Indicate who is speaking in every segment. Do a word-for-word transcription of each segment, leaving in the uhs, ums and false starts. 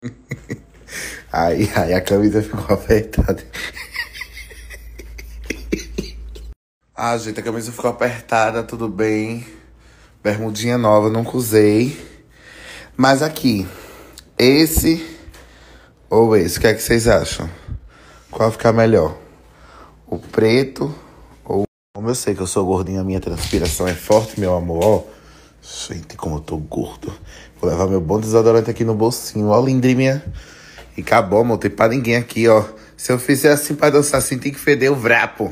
Speaker 1: Aí, aí a camisa ficou apertada. Ah, gente, a camisa ficou apertada, tudo bem. Bermudinha nova, nunca usei. Mas aqui, esse ou esse, o que é que vocês acham? Qual ficar melhor? O preto ou... Como eu sei que eu sou gordinho, a minha transpiração é forte, meu amor, ó. Gente, como eu tô gordo. Vou levar meu bom desodorante aqui no bolsinho, ó, lindrinha. E acabou, amor, tem pra ninguém aqui, ó. Se eu fizer assim pra dançar assim, tem que feder o vrapo.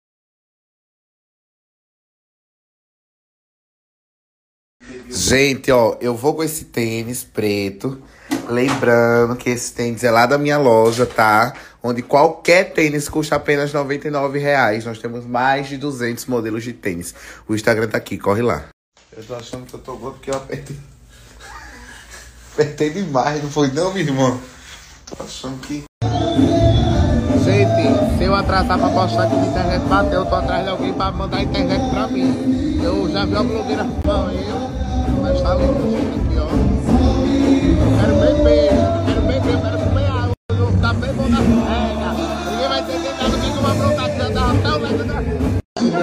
Speaker 1: Gente, ó, eu vou com esse tênis preto. Lembrando que esse tênis é lá da minha loja, tá? Onde qualquer tênis custa apenas noventa e nove reais. Nós temos mais de duzentos modelos de tênis. O Instagram tá aqui, corre lá. Eu tô achando que eu tô gordo porque eu apertei. Apertei demais, não foi não, minha irmã? Tô achando que... Gente, se eu atrasar pra postar que a internet bateu, eu tô atrás de alguém pra mandar a internet pra mim. Eu já vi a blogueira banheiro, mas tá lindo aqui, ó. Eu quero beber, eu quero beber, eu quero comer água. Eu vou ficar bem bom na pega. Ninguém vai entender nada que uma broncação da hotel, né?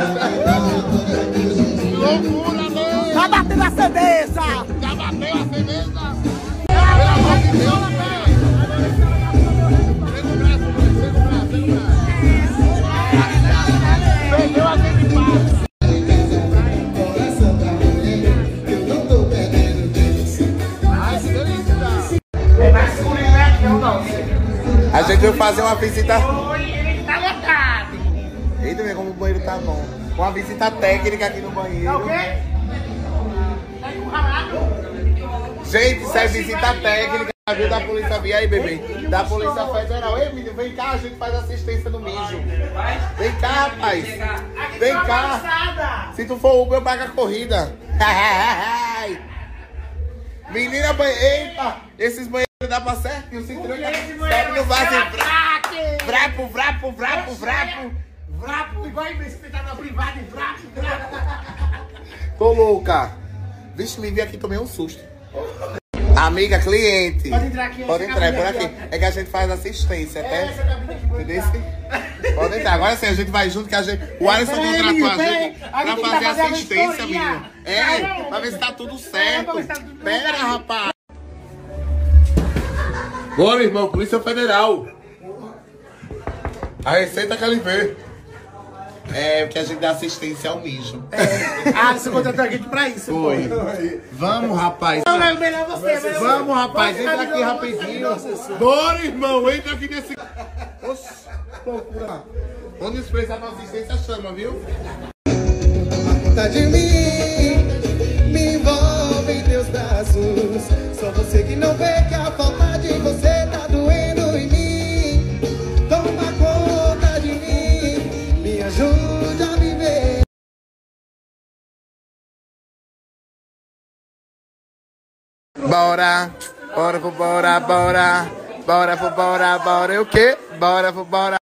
Speaker 1: Que loucura, né? Já bateu a cerveja! Já bateu a cerveja! Pelo amor de Deus, né? Pega o braço, pega o braço, pega o braço. Perdeu aquele passo. A gente veio fazer uma visita.
Speaker 2: Ele tá lotado.
Speaker 1: Eita, meu, como o banheiro tá bom. Uma visita técnica aqui no banheiro.
Speaker 2: Tá o quê? Tá encurralado?
Speaker 1: Gente, isso é visita técnica, viu, da Polícia Via aí, bebê. Da Polícia Federal. Ei, menino, vem cá, a gente faz assistência no mijo. Vem cá, rapaz. Vem cá. Se tu for Uber, eu pago a corrida. Menina, banheiro. Eita, esses banheiros dá pra certinho. Se tranca. Sobe no vaso. Vrapo, vrapo, vrapo, vrapo.
Speaker 2: Vrapo, igual em espetar na privada e vrapo, vrapo.
Speaker 1: Tô louca. Vixe, me vi aqui, tomei um susto. Amiga, cliente.
Speaker 2: Pode entrar aqui.
Speaker 1: Pode entrar, é por aqui. É que a gente faz assistência, até. Entendeu? Pode entrar. Agora sim, a gente vai junto, que a gente... O Alisson contratou a gente pra fazer assistência, menino. É, pra ver se tá tudo certo. Pera, rapaz. Boa, meu irmão, Polícia Federal. A receita que ele vê. É, porque a gente dá assistência ao mijo.
Speaker 2: É. Ah, você contratou a gente pra isso,
Speaker 1: foi. Vamos, rapaz.
Speaker 2: Não, é melhor você, melhor
Speaker 1: Vamos, rapaz. Entra aqui rapidinho. Bora, irmão. Entra aqui nesse... Oxi, loucura. Quando expressar pra assistência, chama, viu?
Speaker 3: Tá de mim, me envolve em teus braços. Só você que não vê que a falta de você tá doendo em mim. Toma conta de mim, me ajuda a viver.
Speaker 1: Bora, bora, bora, bora. Bora, bora, bora. E o quê? Bora, bora.